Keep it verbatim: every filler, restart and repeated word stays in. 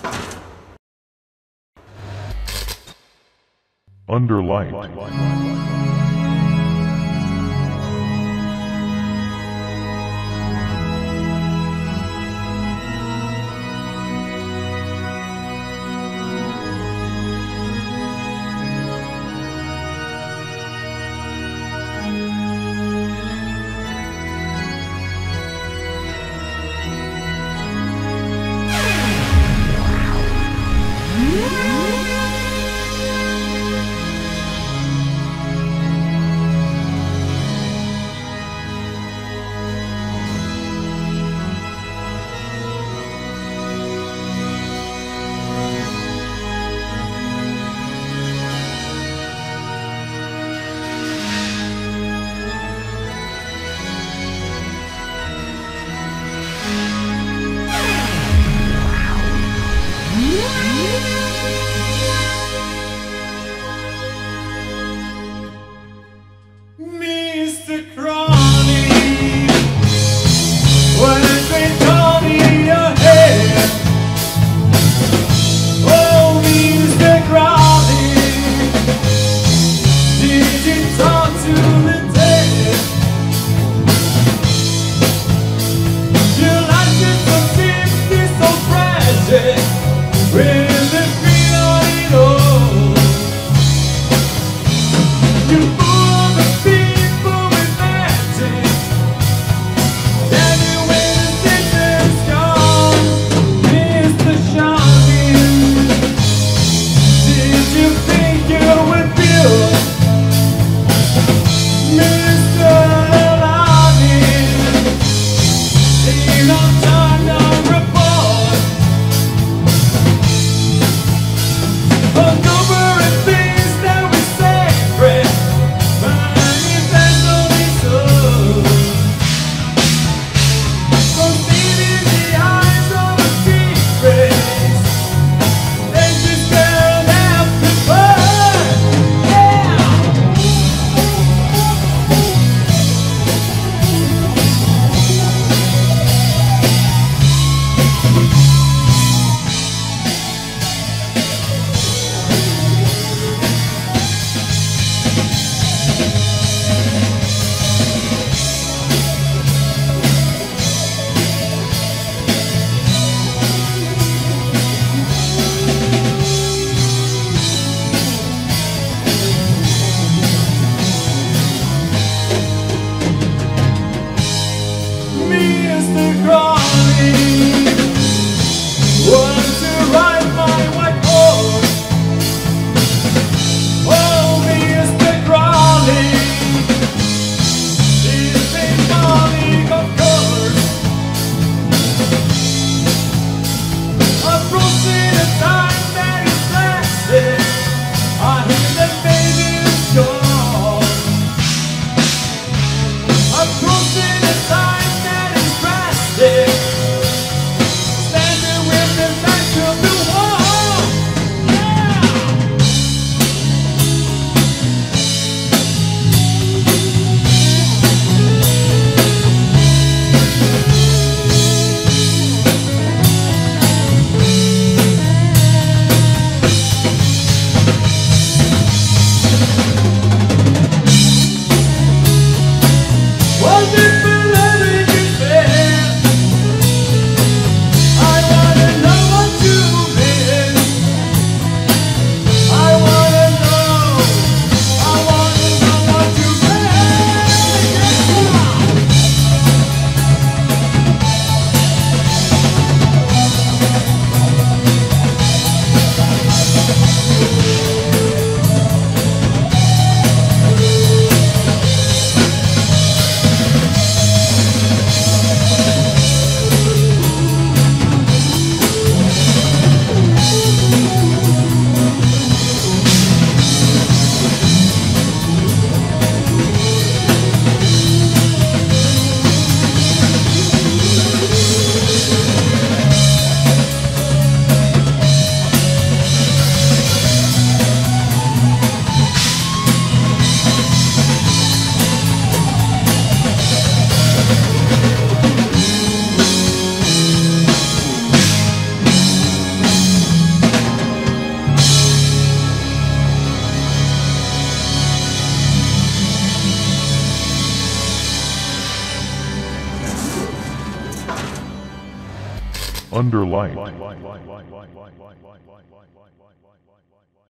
Underlight. Mister Crawley, when they call me your head. Oh, Mister Crawley, did you talk to the dead? Your life is so simply so tragic, with the green on it all. You fool the people with magic, and you win the citizen's gone. Mister Sharkin, did you think you were pure? Mister Lalanin, ain't no time no report. Uncovering things that we sacred, manifestly so. Concealing the eyes of a secret, they just don't have to burn. Yeah. Under light.